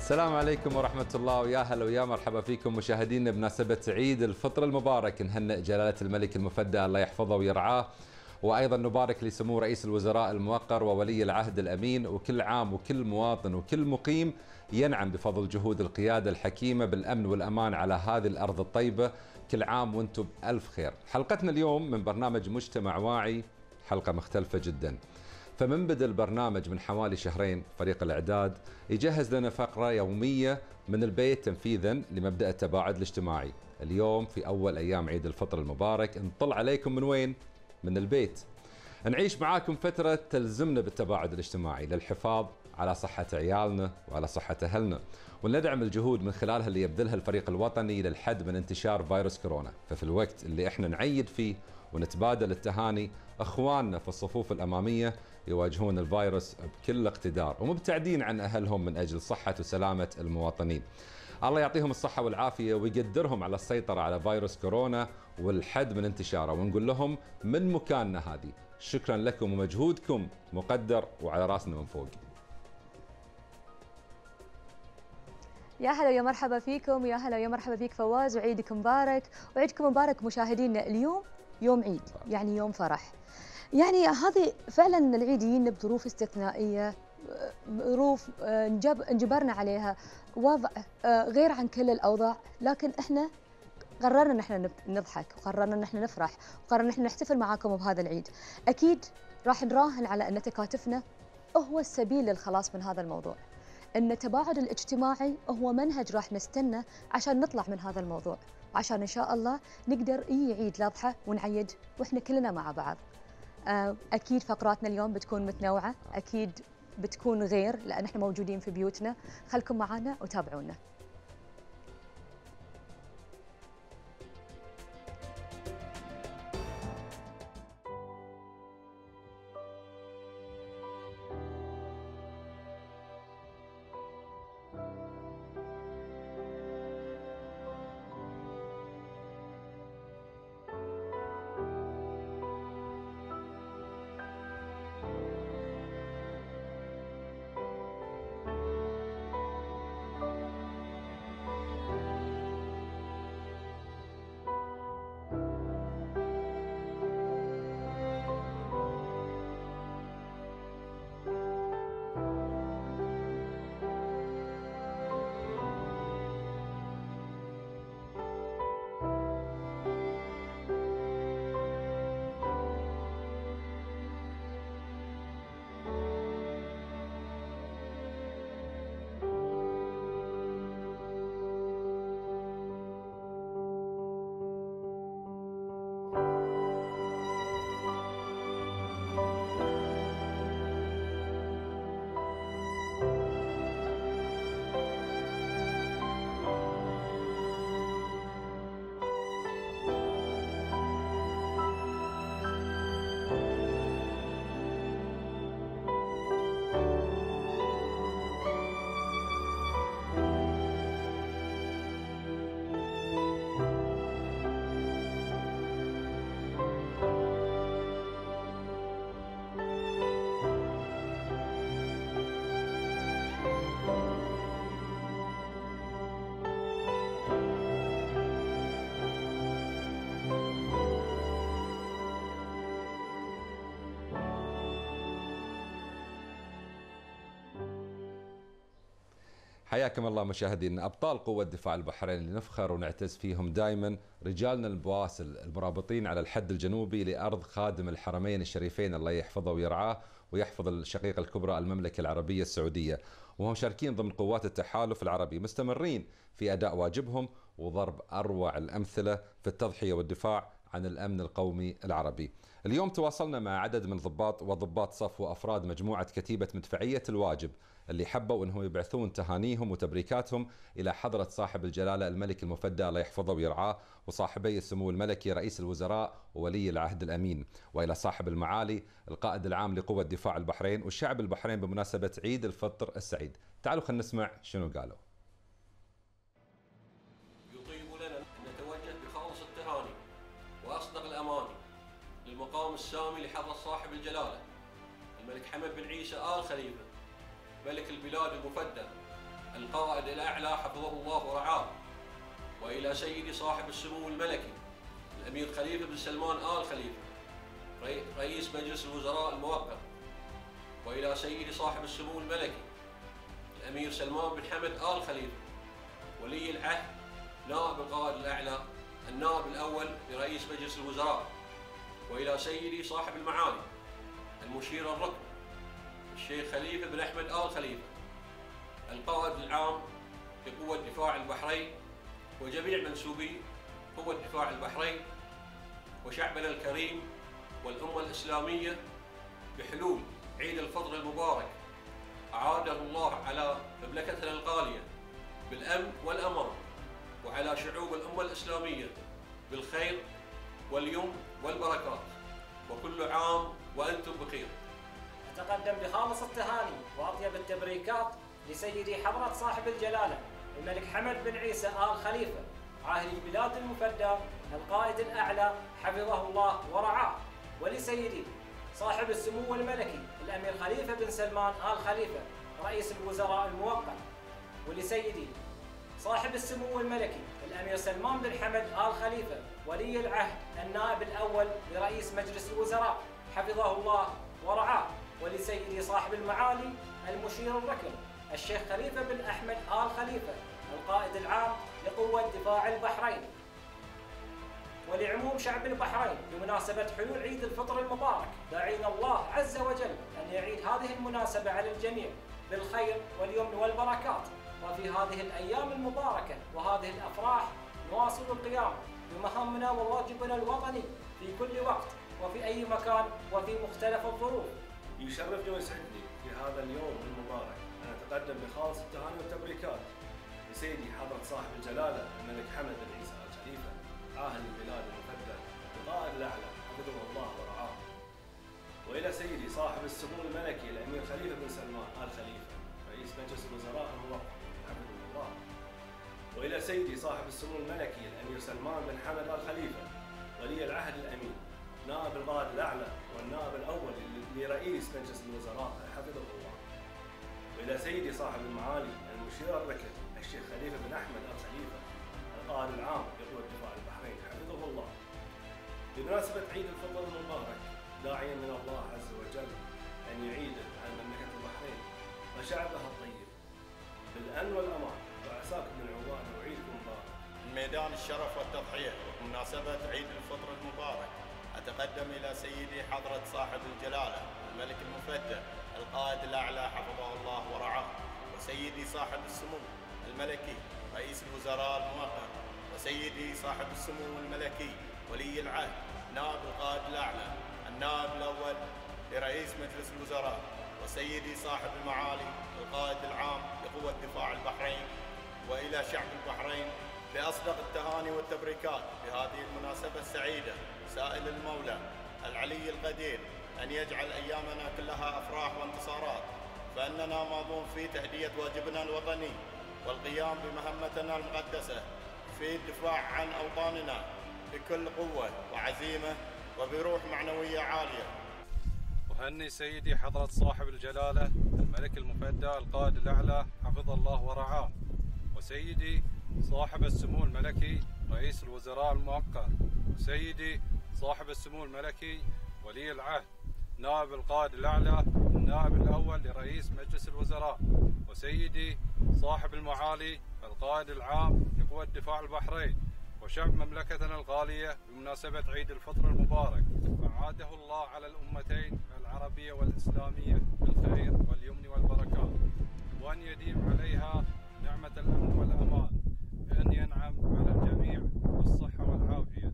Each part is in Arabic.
السلام عليكم ورحمة الله، ويا هلا ويا مرحبا فيكم مشاهدينا بمناسبة عيد الفطر المبارك. نهنئ جلالة الملك المفدى الله يحفظه ويرعاه، وأيضا نبارك لسمو رئيس الوزراء الموقر وولي العهد الأمين، وكل عام وكل مواطن وكل مقيم ينعم بفضل جهود القيادة الحكيمة بالأمن والأمان على هذه الأرض الطيبة. كل عام وانتم بألف خير. حلقتنا اليوم من برنامج مجتمع واعي، حلقة مختلفة جدا. فمن بدأ البرنامج من حوالي شهرين فريق الإعداد يجهز لنا فقرة يومية من البيت تنفيذا لمبدأ التباعد الاجتماعي. اليوم في أول أيام عيد الفطر المبارك نطل عليكم من وين؟ من البيت. نعيش معاكم فترة تلزمنا بالتباعد الاجتماعي للحفاظ على صحة عيالنا وعلى صحة أهلنا، وندعم الجهود من خلالها اللي يبذلها الفريق الوطني للحد من انتشار فيروس كورونا. ففي الوقت اللي احنا نعيد فيه ونتبادل التهاني، اخواننا في الصفوف الاماميه يواجهون الفيروس بكل اقتدار ومبتعدين عن اهلهم من اجل صحه وسلامه المواطنين. الله يعطيهم الصحه والعافيه ويقدرهم على السيطره على فيروس كورونا والحد من انتشاره، ونقول لهم من مكاننا هذه شكرا لكم ومجهودكم مقدر وعلى راسنا من فوق. يا هلا ويا مرحبا فيكم، يا هلا ويا مرحبا فيك فواز، وعيدكم مبارك. وعيدكم مبارك مشاهدينا. اليوم يوم عيد، يعني يوم فرح. يعني هذه فعلا العيد يجينا بظروف استثنائيه، ظروف انجبرنا عليها، وضع غير عن كل الاوضاع، لكن احنا قررنا ان احنا نضحك، وقررنا ان احنا نفرح، وقررنا ان احنا نحتفل معاكم بهذا العيد. اكيد راح نراهن على ان تكاتفنا هو السبيل للخلاص من هذا الموضوع، ان التباعد الاجتماعي هو منهج راح نستنى عشان نطلع من هذا الموضوع، عشان ان شاء الله نقدر عيد الاضحى ونعيد واحنا كلنا مع بعض. اكيد فقراتنا اليوم بتكون متنوعه، اكيد بتكون غير لان احنا موجودين في بيوتنا. خلكم معنا وتابعونا. حياكم الله مشاهدينا. أبطال قوة دفاع البحرين اللي نفخر ونعتز فيهم دائما، رجالنا البواسل المرابطين على الحد الجنوبي لأرض خادم الحرمين الشريفين الله يحفظه ويرعاه ويحفظ الشقيقة الكبرى المملكة العربية السعودية، وهم مشاركين ضمن قوات التحالف العربي، مستمرين في أداء واجبهم وضرب أروع الأمثلة في التضحية والدفاع عن الأمن القومي العربي. اليوم تواصلنا مع عدد من ضباط صف وأفراد مجموعة كتيبة مدفعية الواجب اللي حبوا انهم يبعثون تهانيهم وتبريكاتهم الى حضره صاحب الجلاله الملك المفدى الله يحفظه ويرعاه، وصاحبي السمو الملكي رئيس الوزراء وولي العهد الامين، والى صاحب المعالي القائد العام لقوة دفاع البحرين والشعب البحرين بمناسبه عيد الفطر السعيد. تعالوا خلينا نسمع شنو قالوا. يطيب لنا ان نتوجه بخالص التهاني واصدق الاماني للمقام السامي لحضره صاحب الجلاله الملك حمد بن عيسى آل خليفه ملك البلاد المفدى القائد الأعلى حفظه الله ورعاه، وإلى سيدي صاحب السمو الملكي الأمير خليفة بن سلمان آل خليفة رئيس مجلس الوزراء الموقر، وإلى سيدي صاحب السمو الملكي الأمير سلمان بن حمد آل خليفة ولي العهد نائب القائد الأعلى النائب الأول لرئيس مجلس الوزراء، وإلى سيدي صاحب المعالي المشير الركن الشيخ خليفة بن أحمد آل خليفة القائد العام لقوة دفاع البحرين وجميع منسوبي قوة دفاع البحرين وشعبنا الكريم والأمة الإسلامية بحلول عيد الفطر المبارك أعاده الله على مملكتنا الغالية بالأمن والأمان، وعلى شعوب الأمة الإسلامية بالخير واليمن والبركات، وكل عام وأنتم بخير. أتقدم بخالص التهاني وأطيب التبريكات لسيدي حضرة صاحب الجلالة الملك حمد بن عيسى آل خليفة عاهل البلاد المفدى القائد الأعلى حفظه الله ورعاه، ولسيدي صاحب السمو الملكي الأمير خليفة بن سلمان آل خليفة رئيس الوزراء الموقر، ولسيدي صاحب السمو الملكي الأمير سلمان بن حمد آل خليفة ولي العهد النائب الأول لرئيس مجلس الوزراء حفظه الله ورعاه، ولسيدي صاحب المعالي المشير الركن الشيخ خليفة بن أحمد آل خليفة القائد العام لقوة دفاع البحرين، ولعموم شعب البحرين بمناسبة حلول عيد الفطر المبارك، داعين الله عز وجل أن يعيد هذه المناسبة على الجميع بالخير واليمن والبركات. وفي هذه الأيام المباركة وهذه الأفراح نواصل القيام بمهامنا وواجبنا الوطني في كل وقت وفي أي مكان وفي مختلف الظروف. يشرفني ويسعدني في هذا اليوم المبارك أن أتقدم بخالص التهاني والتبريكات لسيدي حضرة صاحب الجلالة الملك حمد بن عيسى آل خليفة عاهل البلاد المفدى القائد الأعلى حفظه الله ورعاه، وإلى سيدي صاحب السمو الملكي الأمير خليفة بن سلمان آل خليفة رئيس مجلس الوزراء الموقر حفظه الله، وإلى سيدي صاحب السمو الملكي الأمير سلمان بن حمد آل خليفة ولي العهد الأمين نائب القائد الأعلى والنائب الأول لرئيس مجلس الوزراء حفظه الله، وإلى سيدي صاحب المعالي المشير الركن الشيخ خليفة بن أحمد آل خليفة القائد العام لقوة دفاع البحرين حفظه الله، بمناسبة عيد الفطر المبارك داعيا من الله عز وجل أن يعيد على مملكة البحرين وشعبها الطيب بالأمن والأمان، وعساكم من عوان وعيدكم مبارك. ميدان الشرف والتضحية بمناسبة عيد الفطر المبارك أتقدم إلى سيدي حضرة صاحب الجلالة الملك المفدى القائد الأعلى حفظه الله ورعاه، وسيدي صاحب السمو الملكي رئيس الوزراء الموقر، وسيدي صاحب السمو الملكي ولي العهد نائب القائد الأعلى النائب الأول لرئيس مجلس الوزراء، وسيدي صاحب المعالي القائد العام لقوة دفاع البحرين، وإلى شعب البحرين بأصدق التهاني والتبريكات بهذه المناسبة السعيدة، سائل المولى العلي القدير أن يجعل أيامنا كلها أفراح وانتصارات، فإننا ماضون في تأدية واجبنا الوطني والقيام بمهمتنا المقدسة في الدفاع عن أوطاننا بكل قوة وعزيمة وبروح معنوية عالية. أهني سيدي حضرة صاحب الجلالة الملك المفدى القائد الأعلى حفظه الله ورعاه، وسيدي صاحب السمو الملكي رئيس الوزراء الموقر، وسيدي صاحب السمو الملكي ولي العهد نائب القائد الأعلى النائب الأول لرئيس مجلس الوزراء، وسيدي صاحب المعالي القائد العام لقوة دفاع البحرين وشعب مملكتنا الغالية بمناسبة عيد الفطر المبارك، فعاده الله على الأمتين العربية والإسلامية بالخير واليمن والبركات، وأن يديم عليها نعمة الأمن والأمان، بأن ينعم على الجميع بالصحة والعافية.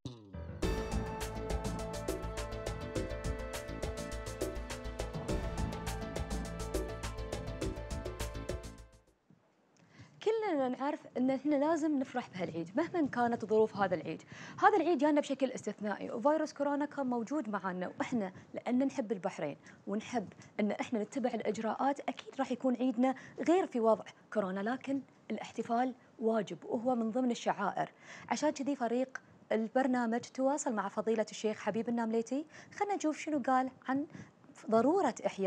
كلنا نعرف ان احنا لازم نفرح بهالعيد مهما كانت ظروف هذا العيد. هذا العيد جانا بشكل استثنائي، وفيروس كورونا كان موجود معنا، واحنا لان نحب البحرين ونحب ان احنا نتبع الاجراءات اكيد راح يكون عيدنا غير في وضع كورونا، لكن الاحتفال واجب وهو من ضمن الشعائر. عشان كذي فريق البرنامج تواصل مع فضيلة الشيخ حبيب النامليتي، خلينا نشوف شنو قال عن ضرورة إحياء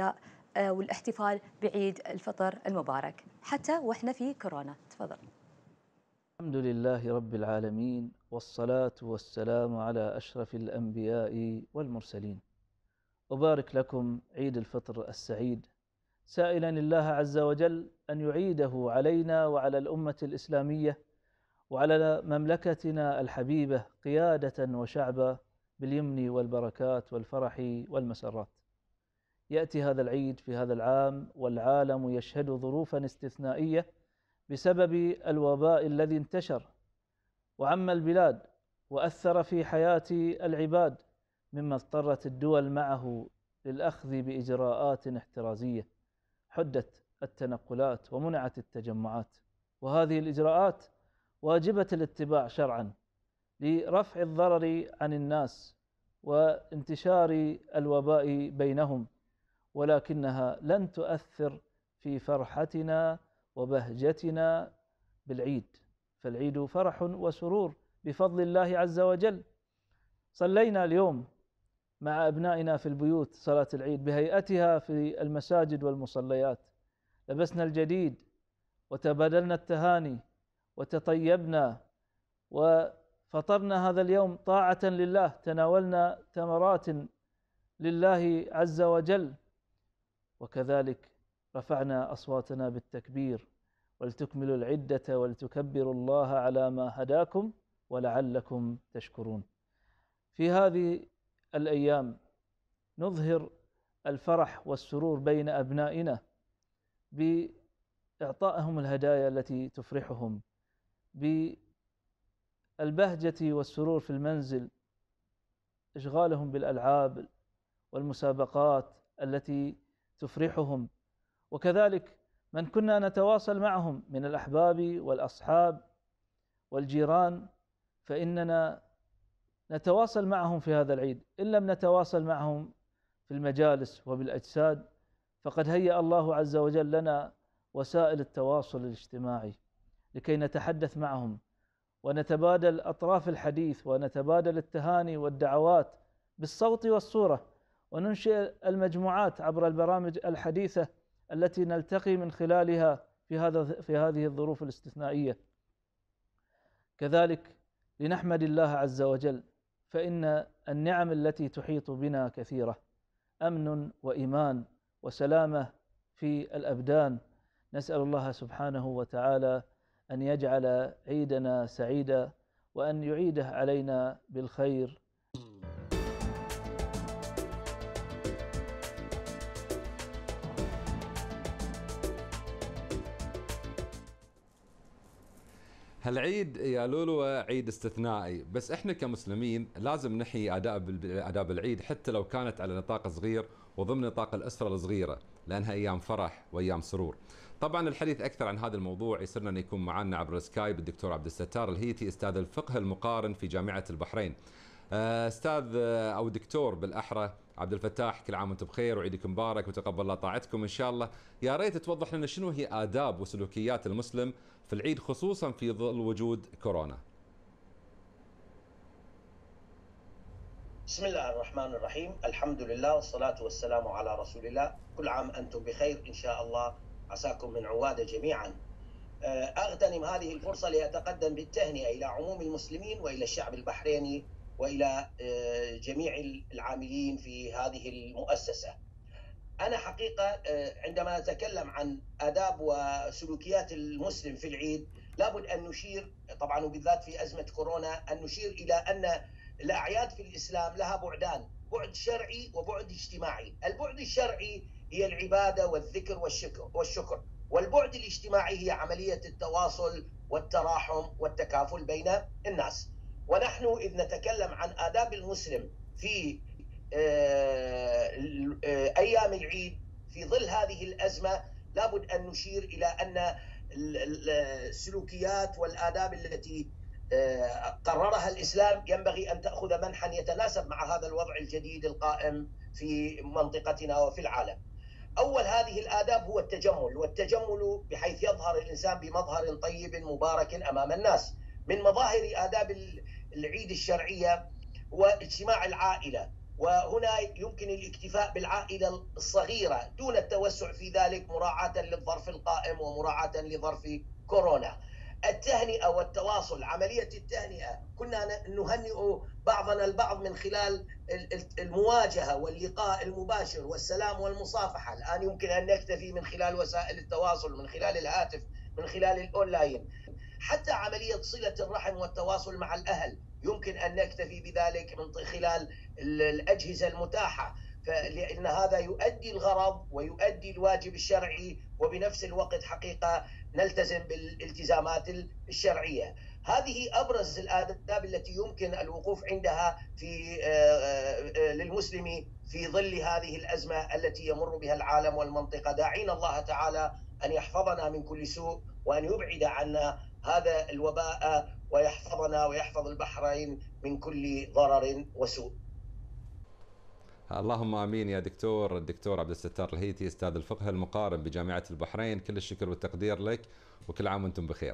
والاحتفال بعيد الفطر المبارك حتى وإحنا في كورونا. تفضل. الحمد لله رب العالمين، والصلاة والسلام على أشرف الأنبياء والمرسلين. أبارك لكم عيد الفطر السعيد، سائلا الله عز وجل أن يعيده علينا وعلى الأمة الإسلامية وعلى مملكتنا الحبيبة قيادة وشعبا باليمن والبركات والفرح والمسرات. يأتي هذا العيد في هذا العام والعالم يشهد ظروفا استثنائية بسبب الوباء الذي انتشر وعم البلاد وأثر في حياة العباد، مما اضطرت الدول معه للأخذ بإجراءات احترازية، حدت التنقلات ومنعت التجمعات، وهذه الإجراءات واجبة الاتباع شرعا لرفع الضرر عن الناس وانتشار الوباء بينهم، ولكنها لن تؤثر في فرحتنا وبهجتنا بالعيد، فالعيد فرح وسرور بفضل الله عز وجل. صلينا اليوم مع أبنائنا في البيوت صلاة العيد بهيئتها في المساجد والمصليات، لبسنا الجديد وتبادلنا التهاني وتطيبنا وفطرنا هذا اليوم طاعة لله، تناولنا تمرات لله عز وجل، وكذلك رفعنا أصواتنا بالتكبير، ولتكملوا العدة ولتكبروا الله على ما هداكم ولعلكم تشكرون. في هذه الأيام نظهر الفرح والسرور بين أبنائنا بإعطائهم الهدايا التي تفرحهم، بالبهجة والسرور في المنزل، إشغالهم بالألعاب والمسابقات التي تفرحهم، وكذلك من كنا نتواصل معهم من الأحباب والأصحاب والجيران فإننا نتواصل معهم في هذا العيد. إن لم نتواصل معهم في المجالس وبالأجساد فقد هيأ الله عز وجل لنا وسائل التواصل الاجتماعي لكي نتحدث معهم ونتبادل أطراف الحديث ونتبادل التهاني والدعوات بالصوت والصورة، وننشئ المجموعات عبر البرامج الحديثة التي نلتقي من خلالها في هذه الظروف الاستثنائية. كذلك لنحمد الله عز وجل، فإن النعم التي تحيط بنا كثيرة، أمن وإيمان وسلامة في الأبدان. نسأل الله سبحانه وتعالى أن يجعل عيدنا سعيدا وأن يعيده علينا بالخير. هالعيد يا لولو عيد استثنائي، بس احنا كمسلمين لازم نحيي آداب العيد حتى لو كانت على نطاق صغير وضمن نطاق الأسرة الصغيرة، لأنها أيام فرح وأيام سرور. طبعا الحديث أكثر عن هذا الموضوع يسرنا أن يكون معنا عبر السكايب الدكتور عبد الستار الهيتي، أستاذ الفقه المقارن في جامعة البحرين. أستاذ أو دكتور بالأحرى عبد الفتاح، كل عام وانتم بخير وعيدكم مبارك وتقبل الله طاعتكم إن شاء الله. يا ريت توضح لنا شنو هي آداب وسلوكيات المسلم في العيد خصوصا في ظل وجود كورونا. بسم الله الرحمن الرحيم، الحمد لله والصلاة والسلام على رسول الله. كل عام أنتم بخير إن شاء الله، عساكم من عوادة جميعا. أغتنم هذه الفرصة لأتقدم بالتهنئة إلى عموم المسلمين وإلى الشعب البحريني وإلى جميع العاملين في هذه المؤسسة. أنا حقيقة عندما نتكلم عن آداب وسلوكيات المسلم في العيد لابد أن نشير، طبعا وبالذات في أزمة كورونا، أن نشير إلى أن الأعياد في الإسلام لها بعدان، بعد شرعي وبعد اجتماعي. البعد الشرعي هي العبادة والذكر والشكر، والبعد الاجتماعي هي عملية التواصل والتراحم والتكافل بين الناس. ونحن إذ نتكلم عن آداب المسلم في أيام العيد في ظل هذه الأزمة لابد أن نشير إلى أن السلوكيات والآداب التي قررها الإسلام ينبغي أن تأخذ منحا يتناسب مع هذا الوضع الجديد القائم في منطقتنا وفي العالم. أول هذه الآداب هو التجمل، والتجمل بحيث يظهر الإنسان بمظهر طيب مبارك أمام الناس. من مظاهر آداب العيد الشرعية هو اجتماع العائلة وهنا يمكن الاكتفاء بالعائلة الصغيرة دون التوسع في ذلك مراعاة للظرف القائم ومراعاة لظرف كورونا. التهنئة والتواصل، عملية التهنئة كنا نهنئ بعضنا البعض من خلال المواجهة واللقاء المباشر والسلام والمصافحة. الآن يمكن أن نكتفي من خلال وسائل التواصل، من خلال الهاتف، من خلال الأونلاين. حتى عملية صلة الرحم والتواصل مع الأهل يمكن أن نكتفي بذلك من خلال الأجهزة المتاحة، لأن هذا يؤدي الغرض ويؤدي الواجب الشرعي، وبنفس الوقت حقيقة نلتزم بالالتزامات الشرعية. هذه أبرز الآداب التي يمكن الوقوف عندها للمسلم في ظل هذه الأزمة التي يمر بها العالم والمنطقة، داعين الله تعالى أن يحفظنا من كل سوء وأن يبعد عنا هذا الوباء ويحفظنا ويحفظ البحرين من كل ضرر وسوء. اللهم امين يا دكتور. الدكتور عبد الستار الهيثي، استاذ الفقه المقارن بجامعة البحرين، كل الشكر والتقدير لك وكل عام وانتم بخير.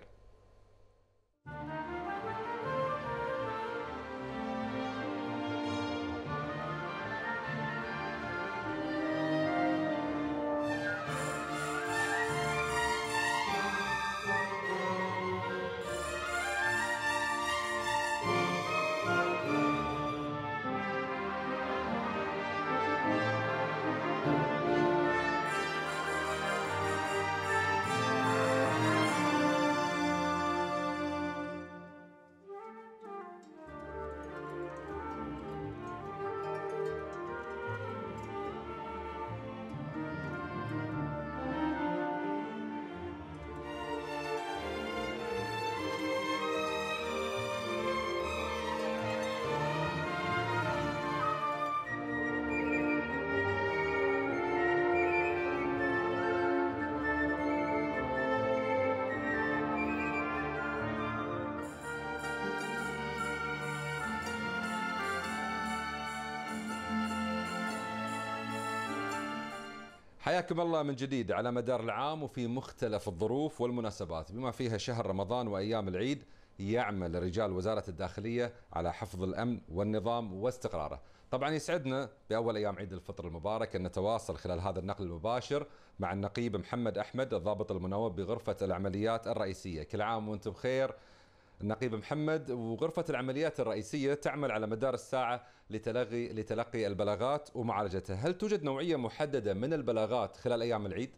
حياكم الله من جديد على مدار العام وفي مختلف الظروف والمناسبات بما فيها شهر رمضان وأيام العيد. يعمل رجال وزارة الداخلية على حفظ الأمن والنظام واستقراره. طبعا يسعدنا بأول أيام عيد الفطر المبارك أن نتواصل خلال هذا النقل المباشر مع النقيب محمد أحمد، الضابط المنوب بغرفة العمليات الرئيسية. كل عام وأنتم بخير النقيب محمد. وغرفة العمليات الرئيسية تعمل على مدار الساعة لتلقي البلاغات ومعالجتها. هل توجد نوعية محددة من البلاغات خلال أيام العيد؟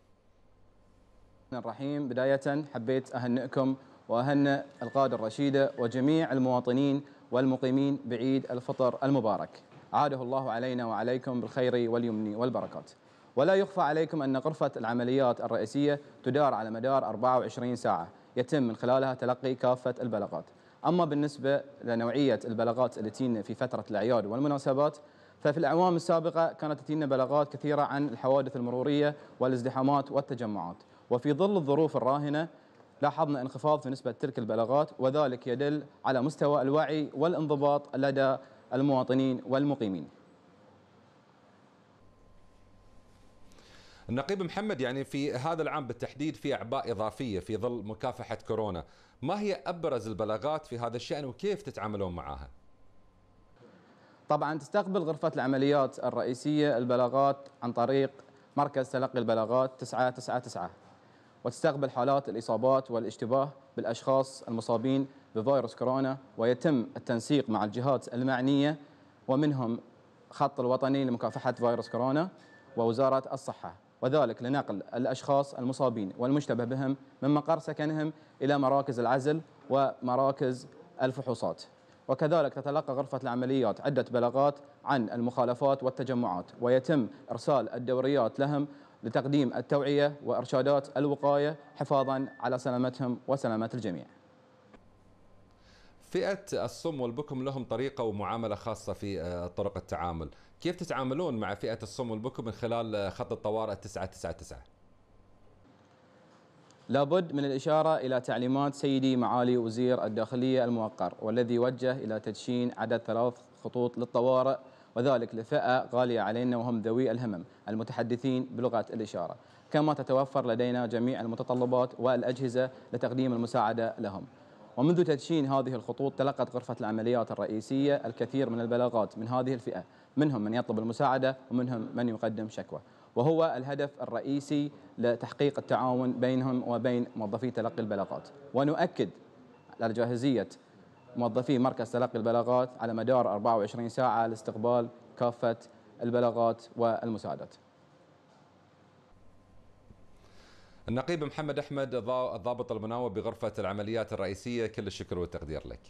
الرحيم. بداية حبيت أهنئكم وأهنئ القادة الرشيدة وجميع المواطنين والمقيمين بعيد الفطر المبارك. عاده الله علينا وعليكم بالخير واليمن والبركات. ولا يخفى عليكم أن غرفة العمليات الرئيسية تدار على مدار 24 ساعة يتم من خلالها تلقي كافة البلاغات. أما بالنسبة لنوعية البلاغات التي تجينا في فترة الأعياد والمناسبات، ففي الأعوام السابقة كانت تجينا بلاغات كثيرة عن الحوادث المرورية والازدحامات والتجمعات، وفي ظل الظروف الراهنة لاحظنا انخفاض في نسبة تلك البلاغات، وذلك يدل على مستوى الوعي والانضباط لدى المواطنين والمقيمين. النقيب محمد، يعني في هذا العام بالتحديد في أعباء إضافية في ظل مكافحة كورونا، ما هي أبرز البلاغات في هذا الشأن وكيف تتعاملون معها؟ طبعا تستقبل غرفة العمليات الرئيسية البلاغات عن طريق مركز تلقي البلاغات 999، وتستقبل حالات الإصابات والاشتباه بالأشخاص المصابين بفيروس كورونا، ويتم التنسيق مع الجهات المعنية ومنهم خط الوطني لمكافحة فيروس كورونا ووزارة الصحة، وذلك لنقل الأشخاص المصابين والمشتبه بهم من مقر سكنهم إلى مراكز العزل ومراكز الفحوصات. وكذلك تتلقى غرفة العمليات عدة بلاغات عن المخالفات والتجمعات، ويتم إرسال الدوريات لهم لتقديم التوعية وإرشادات الوقاية حفاظاً على سلامتهم وسلامة الجميع. فئة الصم والبكم لهم طريقة ومعاملة خاصة في طرق التعامل، كيف تتعاملون مع فئة الصم والبكم من خلال خط الطوارئ 999؟ لابد من الإشارة إلى تعليمات سيدي معالي وزير الداخلية الموقر، والذي وجه إلى تدشين عدد 3 خطوط للطوارئ، وذلك لفئة غالية علينا وهم ذوي الهمم المتحدثين بلغة الإشارة، كما تتوفر لدينا جميع المتطلبات والأجهزة لتقديم المساعدة لهم. ومنذ تدشين هذه الخطوط تلقت غرفة العمليات الرئيسية الكثير من البلاغات من هذه الفئة، منهم من يطلب المساعدة ومنهم من يقدم شكوى، وهو الهدف الرئيسي لتحقيق التعاون بينهم وبين موظفي تلقي البلاغات. ونؤكد على جاهزية موظفي مركز تلقي البلاغات على مدار 24 ساعة لاستقبال كافة البلاغات والمساعدات. النقيب محمد أحمد الضابط المناوب بغرفة العمليات الرئيسية، كل الشكر والتقدير لك.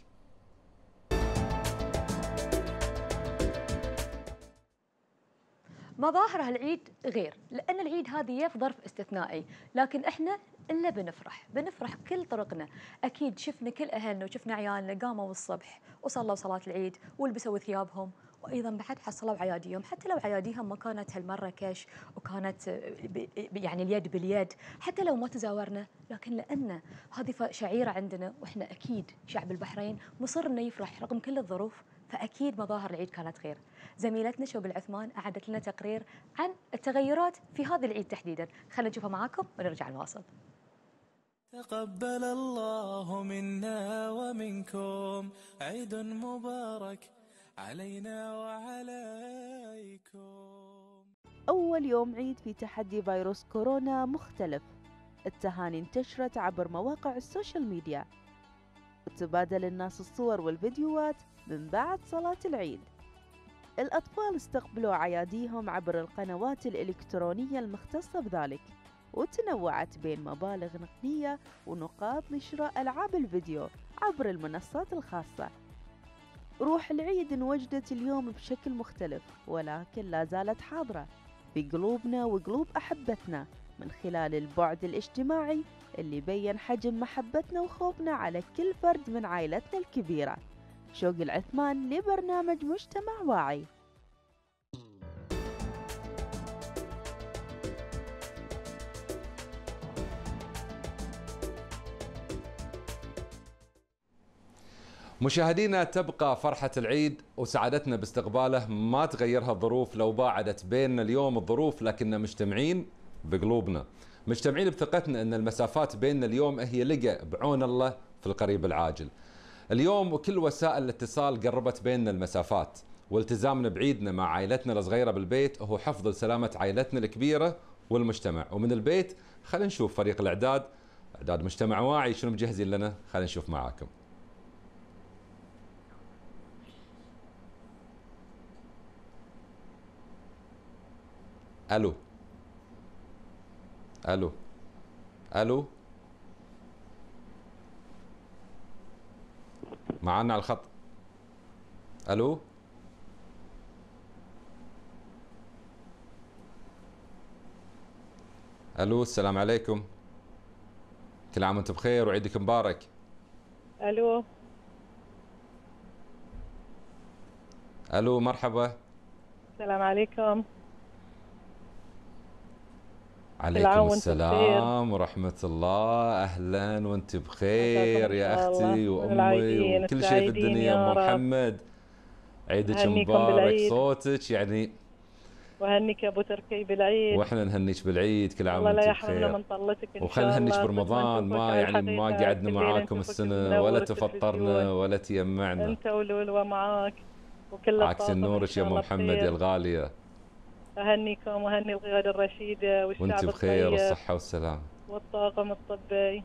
مظاهر هالعيد غير، لأن العيد هذه في ظرف استثنائي، لكن إحنا إلا بنفرح بكل طرقنا. أكيد شفنا كل أهلنا وشفنا عيالنا قاموا الصبح وصلوا صلاة العيد ولبسوا ثيابهم، وأيضا بعد حصلوا عياديهم، حتى لو عياديهم ما كانت هالمرة كش وكانت يعني اليد باليد، حتى لو ما تزاورنا، لكن لأن هذه شعيرة عندنا وإحنا أكيد شعب البحرين مصر إنه يفرح رغم كل الظروف، فأكيد مظاهر العيد كانت خير. زميلتنا شوب العثمان أعدت لنا تقرير عن التغيرات في هذا العيد تحديدا، خلينا نشوفها معاكم ونرجع نواصل. تقبل الله منا ومنكم، عيد مبارك علينا وعليكم. أول يوم عيد في تحدي فيروس كورونا مختلف. التهاني انتشرت عبر مواقع السوشيال ميديا، وتبادل الناس الصور والفيديوهات من بعد صلاة العيد. الأطفال استقبلوا عياديهم عبر القنوات الإلكترونية المختصة بذلك، وتنوعت بين مبالغ نقدية ونقاط لشراء ألعاب الفيديو عبر المنصات الخاصة. روح العيد انوجدت اليوم بشكل مختلف، ولكن لا زالت حاضرة في قلوبنا وقلوب أحبتنا من خلال البعد الاجتماعي اللي بين حجم محبتنا وخوفنا على كل فرد من عائلتنا الكبيرة. شوق العثمان لبرنامج مجتمع واعي. مشاهدينا، تبقى فرحة العيد وسعادتنا باستقباله، ما تغيرها الظروف. لو باعدت بيننا اليوم الظروف، لكننا مجتمعين بقلوبنا، مجتمعين بثقتنا أن المسافات بيننا اليوم هي لقى بعون الله في القريب العاجل. اليوم وكل وسائل الاتصال قربت بيننا المسافات، والتزامنا بعيدنا مع عائلتنا الصغيرة بالبيت هو حفظ لسلامة عائلتنا الكبيرة والمجتمع. ومن البيت خلينا نشوف فريق الإعداد، إعداد مجتمع واعي، شنو مجهزين لنا، خلينا نشوف معاكم. الو الو الو، معنا على الخط. الو الو، السلام عليكم، كل عام وانتم بخير وعيدك مبارك. الو الو، مرحبا. السلام عليكم. عليكم السلام ورحمة الله، أهلا وانت بخير يا أختي وأمي وكل شيء في الدنيا. أم محمد، عيدك مبارك، صوتك يعني. وهنيك يا أبو تركي بالعيد. وإحنا نهنيك بالعيد، كل عام وانت بخير. الله لا يحرمنا من طلتك إن شاء الله. وخلينا نهنيك برمضان، ما يعني ما قعدنا معاكم السنة ولا تفطرنا ولا تيمعنا. أنت ولولوة معاك وكل عكس النورك يا أم محمد يا الغالية. أهنيكم وهني القيادة الرشيدة والشعب وانت بخير والصحة والسلام، والطاقم الطبي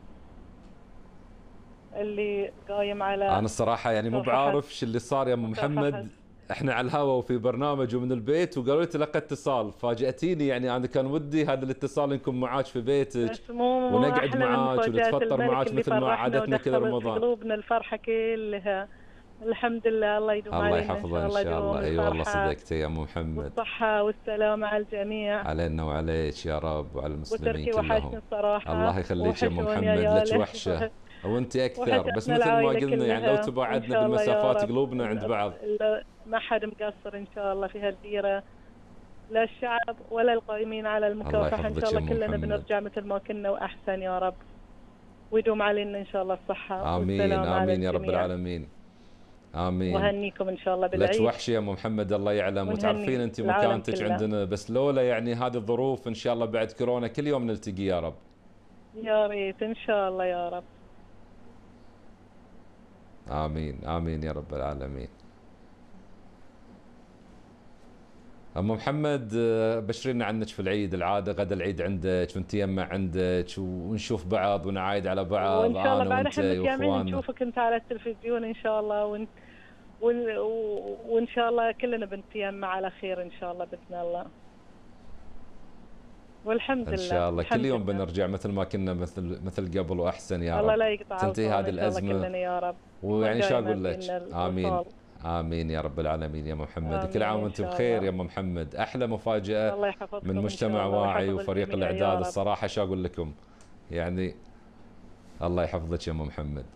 اللي قايم على. أنا الصراحة يعني مو بعارف شو اللي صار يا أم محمد. احنا على الهواء وفي برنامج ومن البيت وقالوا لي تلقى اتصال، فاجأتيني. يعني انا كان ودي هذا الاتصال نكون معاك في بيتك ونقعد معاك ونتفطر معاك مثل ما عادتنا كذا رمضان. قلوبنا الفرحة كلها، الحمد لله. الله يدوم علينا. الله يحفظه ان شاء الله. اي والله صدقتي يا ام محمد. والصحة والسلامة على الجميع، علينا وعليك يا رب وعلى المسلمين كلهم. الصراحة الله يخليك يا ام محمد، لك وحشة وانت اكثر. بس مثل ما قلنا يعني لو تباعدنا بالمسافات قلوبنا عند بعض. ما حد مقصر ان شاء الله في هالديرة، لا الشعب ولا القائمين على المكافحة. ان شاء الله كلنا بنرجع مثل ما كنا واحسن يا رب، ويدوم علينا ان شاء الله الصحة امين والسلامة. امين يا رب العالمين، امين. وهنيكم ان شاء الله بالعيد. لك وحشه يا ام محمد، الله يعلم. وتعرفين انت مكانتك عندنا، بس لولا يعني هذه الظروف ان شاء الله بعد كورونا كل يوم نلتقي يا رب. يا ريت ان شاء الله يا رب. امين امين يا رب العالمين. ام محمد بشرينا عنك في العيد، العاده غدا العيد عندك ونتيمع عندك ونشوف بعض ونعايد على بعض، وان شاء الله بعد وانت احنا متجمعين واخواننا. نشوفك انت على التلفزيون ان شاء الله، وان شاء الله كلنا بنتيمع على خير ان شاء الله باذن الله. والحمد لله ان شاء الله الحمد كل يوم لله. بنرجع مثل ما كنا، مثل قبل واحسن يا رب. الله لا يقطع تنتهي هذه إن شاء الله الازمه كلنا يا رب. ويعني شو ودائماً اقول لك، بينا امين الوصال. امين يا رب العالمين يا ام محمد. آمين كل عام إن وانت شاء بخير الله. يا ام محمد. احلى مفاجاه الله يحفظكم من إن مجتمع شاء الله واعي ويحفظ وفريق الجميع يا الاعداد. رب. الصراحه شو اقول لكم، يعني الله يحفظك يا ام محمد.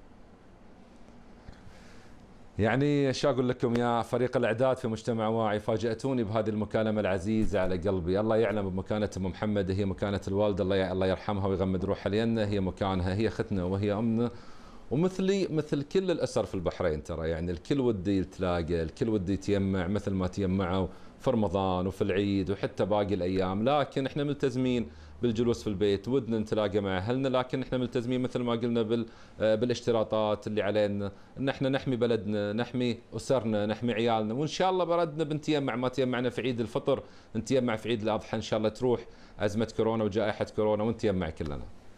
يعني شو اقول لكم يا فريق الاعداد في مجتمع واعي، فاجاتوني بهذه المكالمه العزيزه على قلبي. الله يعلم بمكانه ام محمد، هي مكانه الوالده، الله يرحمها ويغمد روحها لنا، هي مكانها، هي اختنا وهي امنا، ومثلي مثل كل الاسر في البحرين ترى. يعني الكل ودي يتلاقى، الكل ودي يتيمع مثل ما تيمعوا في رمضان وفي العيد وحتى باقي الايام، لكن احنا ملتزمين بالجلوس في البيت، ودنا نتلاقى مع اهلنا، لكن احنا ملتزمين مثل ما قلنا بالاشتراطات اللي علينا، ان احنا نحمي بلدنا، نحمي اسرنا، نحمي عيالنا، وان شاء الله بردنا بنتيمع. ما تيمعنا في عيد الفطر نتيمع في عيد الاضحى، ان شاء الله تروح ازمه كورونا وجائحه كورونا ونتيمع كلنا.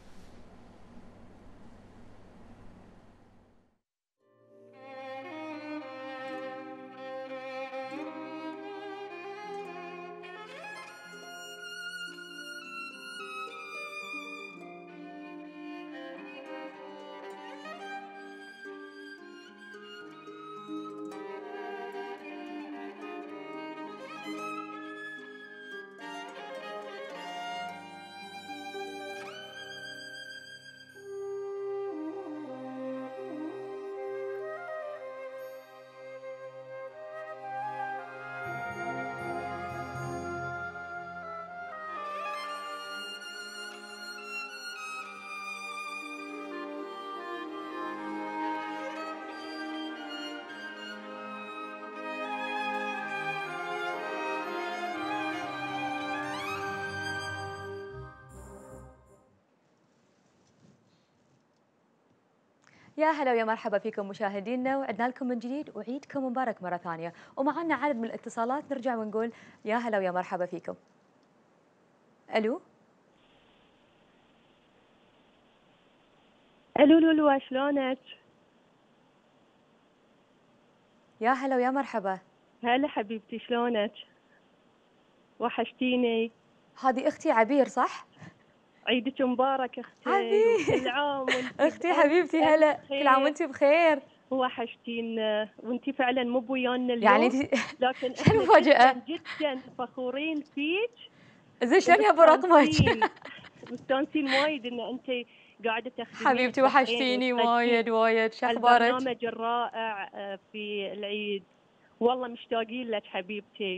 يا هلا ويا مرحبا فيكم مشاهدينا، وعدنا لكم من جديد وعيدكم مبارك مرة ثانية، ومعنا عدد من الاتصالات نرجع ونقول يا هلا ويا مرحبا فيكم. الو الو لولو، شلونك؟ يا هلا ويا مرحبا. هلا حبيبتي، شلونك؟ وحشتيني. هذه اختي عبير صح؟ عيدك مبارك اختي. عبير كل عام وانت اختي حبيبتي، هلا كل عام وانت بخير. وحشتينا وانت فعلا مو بويانا اليوم، يعني لكن شو المفاجأة؟ جدا فخورين فيك. زين شلون يا ابو رقمك؟ مستانسين وايد ان انت قاعده تخدمين حبيبتي، وحشتيني وايد وايد. شو اخبارك؟ البرنامج الرائع في العيد، والله مشتاقين لك حبيبتي.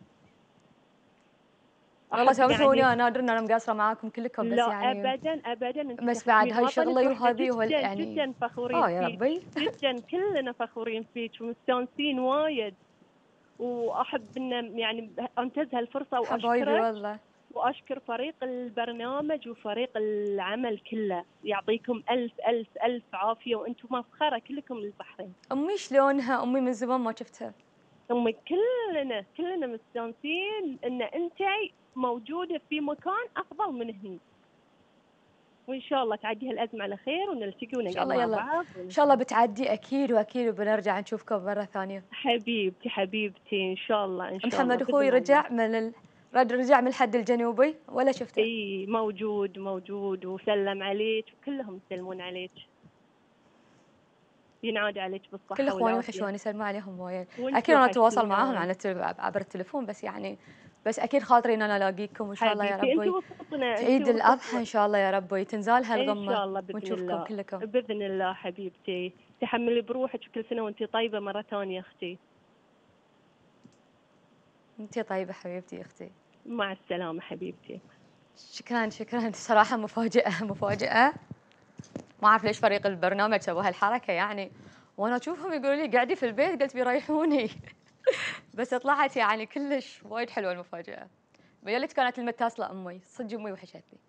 والله سامحوني يعني انا ادري ان انا مقصره معاكم كلكم، بس لا يعني ابدا ابدا، بس بعد هاي شغلي وهذه جدا يعني جدا فخورين يا ربي جدا كلنا فخورين فيك ومستانسين وايد، واحب ان يعني انتهز هالفرصه حبايبي والله، واشكر فريق البرنامج وفريق العمل كله، يعطيكم الف الف الف عافيه، وانتم مفخره كلكم للبحرين. امي شلونها؟ امي من زمان ما شفتها. امي كلنا مستانسين ان انت موجوده في مكان افضل من هنا، وان شاء الله تعدي هالازمه على خير ونلتقي ونقعد مع بعض. ان شاء الله بتعدي اكيد، واكيد وبنرجع نشوفكم مره ثانيه. حبيبتي ان شاء الله ان شاء الله. محمد اخوي رجع من الحد الجنوبي ولا شفته؟ اي موجود وسلم عليك، وكلهم يسلمون عليك، ينعاد عليك بالصحه كل اخواني وحشوني، يسلموا عليهم وايد. اكيد انا اتواصل معاهم عبر التليفون، بس يعني بس اكيد خاطري ان انا الاقيكم، وان شاء الله يا ربي عيد الاضحى ان شاء الله يا ربي تنزال هالغمه ان شاء الله ونشوفكم كلكم باذن الله. حبيبتي تحملي بروحك، وكل سنه وانت طيبه مره ثانيه اختي. انت طيبه حبيبتي اختي. مع السلامه حبيبتي. شكرا صراحه مفاجاه. ما اعرف ليش فريق البرنامج سووا هالحركه يعني، وانا اشوفهم يقولوا لي قاعدي في البيت، قلت بيريحوني بس طلعت يعني كلش وايد حلوه المفاجاه. بيلت كانت المتصله امي، صدق امي وحشتني.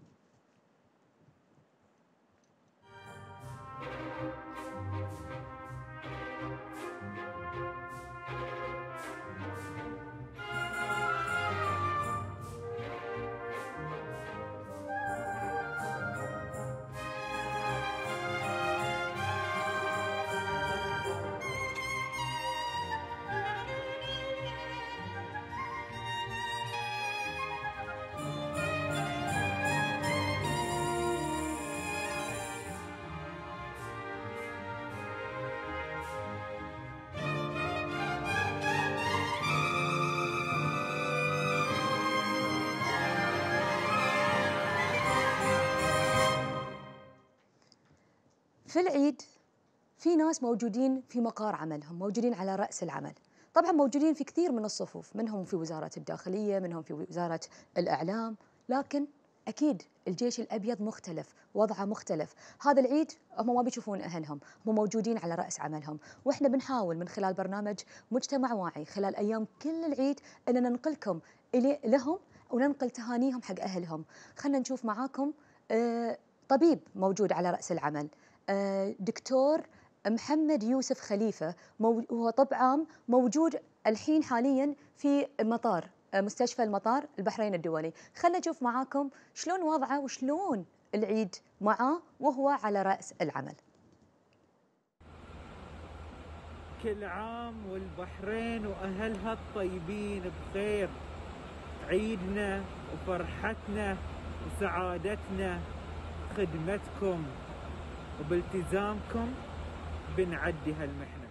في العيد في ناس موجودين في مقار عملهم، موجودين على رأس العمل، طبعا موجودين في كثير من الصفوف، منهم في وزارة الداخلية، منهم في وزارة الإعلام، لكن أكيد الجيش الأبيض مختلف، وضعه مختلف. هذا العيد هم ما بيشوفون أهلهم، هم موجودين على رأس عملهم، وإحنا بنحاول من خلال برنامج مجتمع واعي خلال أيام كل العيد أن ننقلكم لهم وننقل تهانيهم حق أهلهم. خلنا نشوف معاكم طبيب موجود على رأس العمل، دكتور محمد يوسف خليفة، هو طب عام موجود الحين حاليا في مستشفى المطار البحرين الدولي. خلنا نشوف معاكم شلون وضعه وشلون العيد معاه وهو على رأس العمل. كل عام والبحرين وأهلها الطيبين بخير. عيدنا وفرحتنا وسعادتنا خدمتكم، وبالتزامكم بنعدي هالمحنة.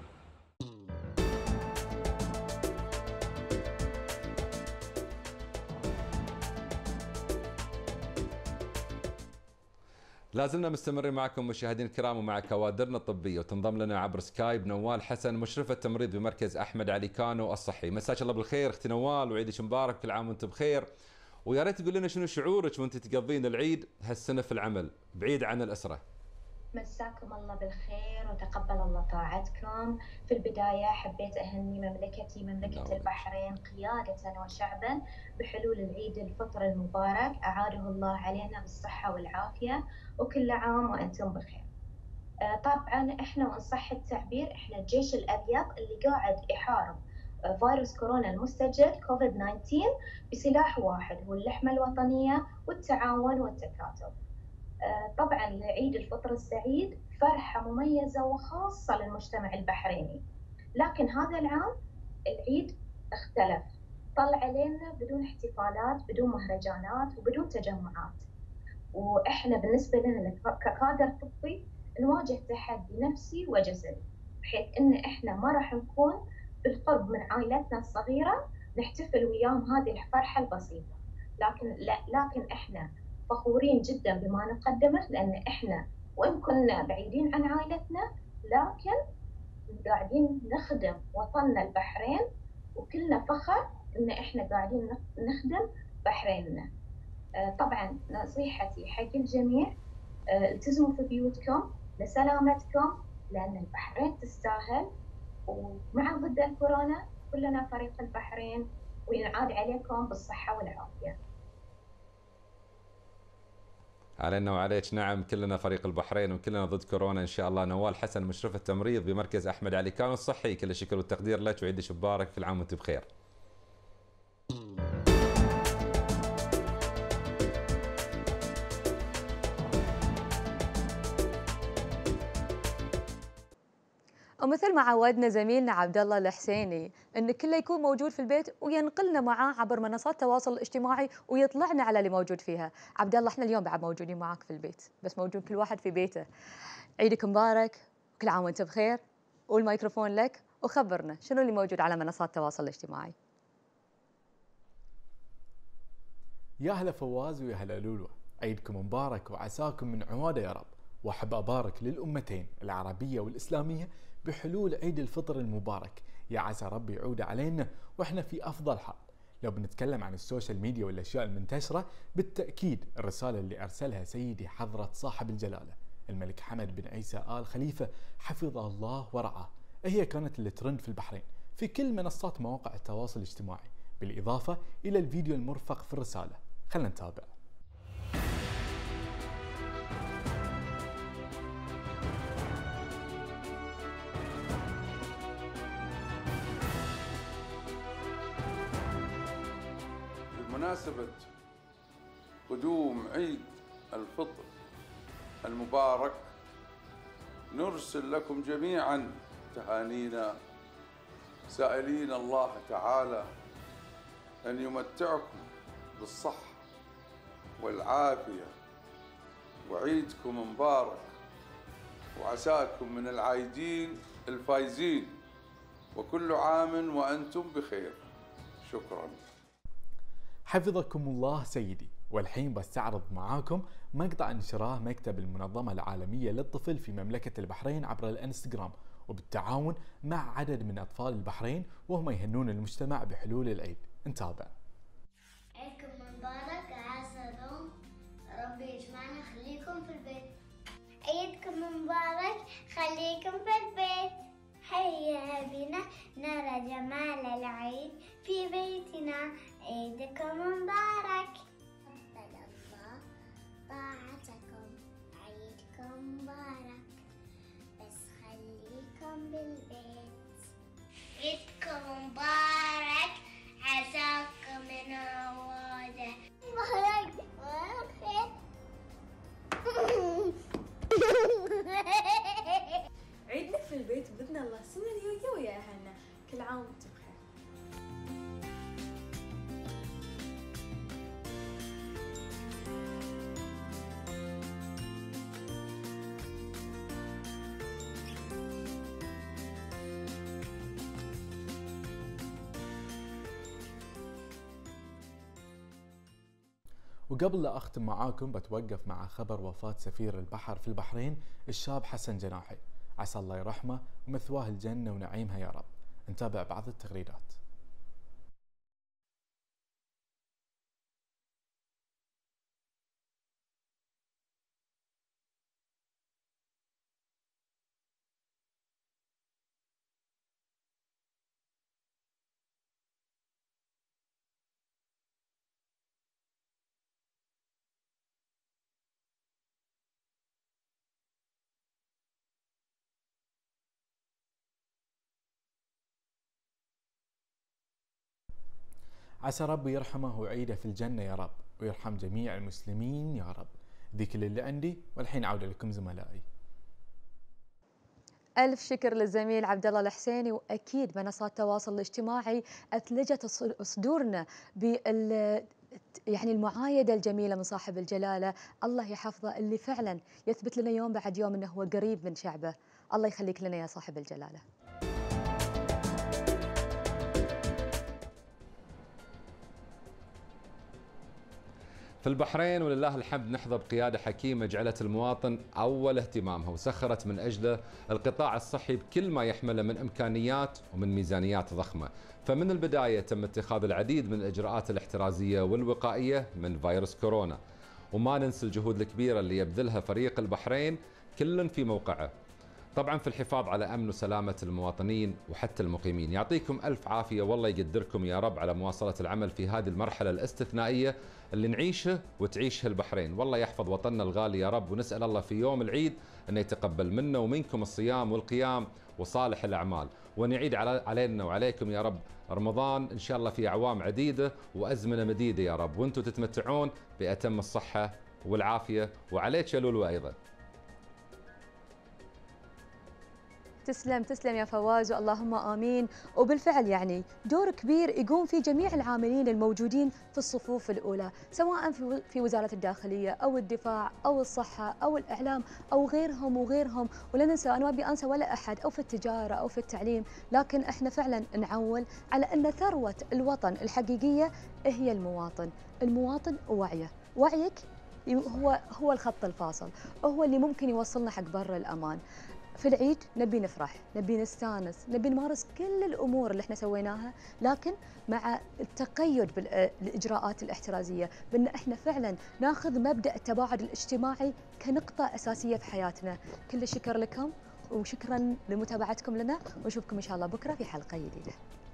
لازلنا مستمرين معكم مشاهدينا الكرام ومع كوادرنا الطبيه، وتنضم لنا عبر سكايب نوال حسن مشرفه التمريض بمركز احمد علي كانو الصحي. مساك الله بالخير اختي نوال، وعيدك مبارك، كل عام وانت بخير. ويا ريت تقول لنا شنو شعورك وانت تقضين العيد هالسنه في العمل بعيد عن الاسره. مساكم الله بالخير وتقبل الله طاعتكم. في البداية حبيت أهني مملكة البحرين قيادة وشعبا بحلول العيد الفطر المبارك، أعاده الله علينا بالصحة والعافية، وكل عام وأنتم بخير. طبعا إحنا وإن صح التعبير إحنا الجيش الأبيض اللي قاعد يحارب فيروس كورونا المستجد كوفيد 19 بسلاح واحد، هو اللحمة الوطنية والتعاون والتكاتف. طبعا عيد الفطر السعيد فرحة مميزة وخاصة للمجتمع البحريني، لكن هذا العام العيد اختلف، طلع علينا بدون احتفالات، بدون مهرجانات، وبدون تجمعات. وإحنا بالنسبة لنا ككادر طبي نواجه تحدي نفسي وجسدي، بحيث إن إحنا ما راح نكون بالقرب من عائلتنا الصغيرة نحتفل وياهم هذه الفرحة البسيطة، لكن إحنا فخورين جدا بما نقدمه، لأن إحنا وإن كنا بعيدين عن عائلتنا لكن قاعدين نخدم وطننا البحرين، وكلنا فخر إن إحنا قاعدين نخدم بحريننا. طبعا نصيحتي حق الجميع التزموا في بيوتكم لسلامتكم، لأن البحرين تستاهل، ومع ضد الكورونا كلنا فريق البحرين، وينعاد عليكم بالصحة والعافية. علينا وعليك، نعم كلنا فريق البحرين وكلنا ضد كورونا ان شاء الله. نوال حسن مشرفة التمريض بمركز احمد علي كانو الصحي، كل الشكر والتقدير لك وعيدك مبارك، كل عام وانت بخير. ومثل ما عودنا زميلنا عبد الله الحسيني ان كله يكون موجود في البيت وينقلنا معاه عبر منصات التواصل الاجتماعي ويطلعنا على اللي موجود فيها. عبد الله احنا اليوم بعد موجودين معاك في البيت، بس موجود كل واحد في بيته. عيدك مبارك، كل عام وانت بخير، والميكروفون لك، وخبرنا شنو اللي موجود على منصات التواصل الاجتماعي. يا هلا فواز ويا هلا لولو، عيدكم مبارك وعساكم من عواده يا رب. واحب ابارك للامتين العربيه والاسلاميه بحلول عيد الفطر المبارك، يا عسى ربي يعود علينا واحنا في افضل حال. لو بنتكلم عن السوشيال ميديا والاشياء المنتشره، بالتاكيد الرساله اللي ارسلها سيدي حضره صاحب الجلاله الملك حمد بن عيسى آل خليفه حفظه الله ورعاه، هي كانت الترند في البحرين في كل منصات مواقع التواصل الاجتماعي، بالاضافه الى الفيديو المرفق في الرساله. خلينا نتابع. بمناسبة قدوم عيد الفطر المبارك نرسل لكم جميعا تهانينا، سائلين الله تعالى أن يمتعكم بالصحة والعافية، وعيدكم مبارك وعساكم من العايدين الفايزين، وكل عام وأنتم بخير. شكرا. حفظكم الله سيدي، والحين بستعرض معاكم مقطع نشره مكتب المنظمة العالمية للطفل في مملكة البحرين عبر الانستغرام وبالتعاون مع عدد من أطفال البحرين وهم يهنون المجتمع بحلول العيد. نتابع. عيدكم مبارك، عسى ربي يجمعنا، خليكم في البيت. عيدكم مبارك، خليكم في البيت. هيا بنا نرى جمال العيد في بيتنا. عيدكم مبارك. تقبل الله طاعتكم. عيدكم مبارك، بس خليكم بالبيت. عيدكم مبارك، عساكم من عواده. مبارك مبارك. عيدنا في البيت بإذن الله السنة الجاية ويا أهلنا. كل عام وأنتم بخير. وقبل لا أختم معاكم بتوقف مع خبر وفاة سفير البحر في البحرين الشاب حسن جناحي، عسى الله يرحمه ومثواه الجنة ونعيمها يا رب. نتابع بعض التغريدات. عسى ربي يرحمه ويعيده في الجنة يا رب، ويرحم جميع المسلمين يا رب. ذي كل اللي عندي، والحين عودة لكم زملائي. ألف شكر للزميل عبد الله الحسيني، وأكيد منصات التواصل الاجتماعي أثلجت صدورنا يعني المعايدة الجميلة من صاحب الجلالة، الله يحفظه، اللي فعلا يثبت لنا يوم بعد يوم أنه هو قريب من شعبه. الله يخليك لنا يا صاحب الجلالة. في البحرين ولله الحمد نحظى بقيادة حكيمة جعلت المواطن أول اهتمامها، وسخرت من أجله القطاع الصحي بكل ما يحمله من إمكانيات ومن ميزانيات ضخمة. فمن البداية تم اتخاذ العديد من الإجراءات الاحترازية والوقائية من فيروس كورونا، وما ننسى الجهود الكبيرة اللي يبذلها فريق البحرين كل في موقعه، طبعا في الحفاظ على أمن وسلامة المواطنين وحتى المقيمين. يعطيكم ألف عافية، والله يقدركم يا رب على مواصلة العمل في هذه المرحلة الاستثنائية اللي نعيشه وتعيشها البحرين. والله يحفظ وطننا الغالي يا رب، ونسأل الله في يوم العيد أن يتقبل منا ومنكم الصيام والقيام وصالح الأعمال، وأن يعيد علينا وعليكم يا رب رمضان إن شاء الله في أعوام عديدة وأزمنة مديدة يا رب، وأنتم تتمتعون بأتم الصحة والعافية. وعليك يا لولو أيضا. تسلم تسلم يا فواز، اللهم آمين. وبالفعل يعني دور كبير يقوم فيه جميع العاملين الموجودين في الصفوف الأولى، سواء في وزارة الداخلية أو الدفاع أو الصحة أو الإعلام أو غيرهم وغيرهم. ولا ننسى، أنا ما أبي أنسى ولا أحد، أو في التجارة أو في التعليم. لكن إحنا فعلا نعول على أن ثروة الوطن الحقيقية هي المواطن. المواطن ووعيه، وعيك هو الخط الفاصل، هو اللي ممكن يوصلنا حق بر الأمان. في العيد نبي نفرح، نبي نستانس، نبي نمارس كل الأمور اللي احنا سويناها، لكن مع التقيد بالإجراءات الاحترازية، بأن احنا فعلا ناخذ مبدأ التباعد الاجتماعي كنقطة أساسية في حياتنا. كل الشكر لكم وشكرا لمتابعتكم لنا، ونشوفكم إن شاء الله بكرة في حلقة جديدة.